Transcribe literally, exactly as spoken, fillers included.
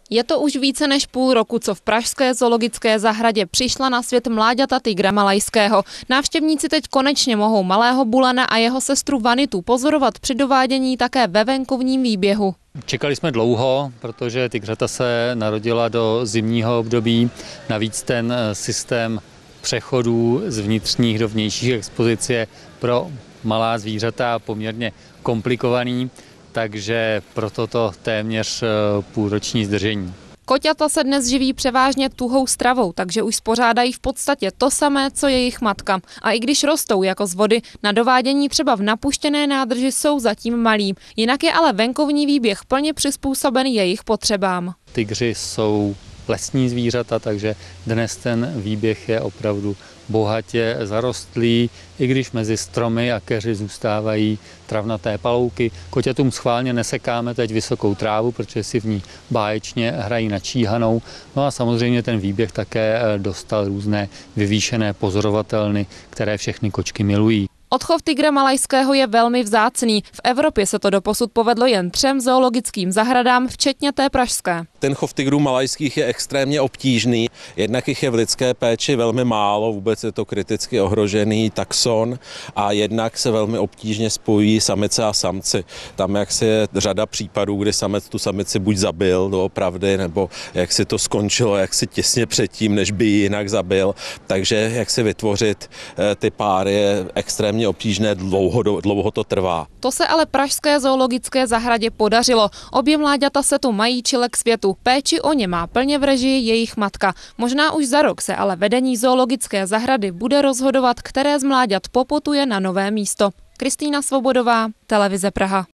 Je to už více než půl roku, co v pražské zoologické zahradě přišla na svět mláďata tygra malajského. Návštěvníci teď konečně mohou malého Bulana a jeho sestru Vanitu pozorovat při dovádění také ve venkovním výběhu. Čekali jsme dlouho, protože tygřata se narodila do zimního období. Navíc ten systém přechodů z vnitřních do vnějších expozic je pro malá zvířata poměrně komplikovaný, takže proto to téměř půlroční zdržení. Koťata se dnes živí převážně tuhou stravou, takže už spořádají v podstatě to samé, co jejich matka. A i když rostou jako z vody, na dovádění třeba v napuštěné nádrži jsou zatím malí. Jinak je ale venkovní výběh plně přizpůsoben jejich potřebám. Tygři jsou lesní zvířata, takže dnes ten výběh je opravdu bohatě zarostlý, i když mezi stromy a keři zůstávají travnaté palouky. Koťatům schválně nesekáme teď vysokou trávu, protože si v ní báječně hrají na číhanou. No a samozřejmě ten výběh také dostal různé vyvýšené pozorovatelny, které všechny kočky milují. Odchov tygra malajského je velmi vzácný. V Evropě se to doposud povedlo jen třem zoologickým zahradám, včetně té pražské. Ten chov tygrů malajských je extrémně obtížný. Jednak jich je v lidské péči velmi málo, vůbec je to kriticky ohrožený taxon a jednak se velmi obtížně spojují samice a samci. Tam jaksi je řada případů, kdy samec tu samici buď zabil doopravdy, nebo jak si to skončilo jaksi těsně předtím, než by ji jinak zabil. Takže jak si vytvořit ty páry je extrémně obtížné, dlouho, dlouho to trvá. To se ale pražské zoologické zahradě podařilo. Obě mláďata se tu mají čile k světu. Péči o ně má plně v režii jejich matka. Možná už za rok se ale vedení zoologické zahrady bude rozhodovat, které z mláďat poputuje na nové místo. Kristýna Svobodová, Televize Praha.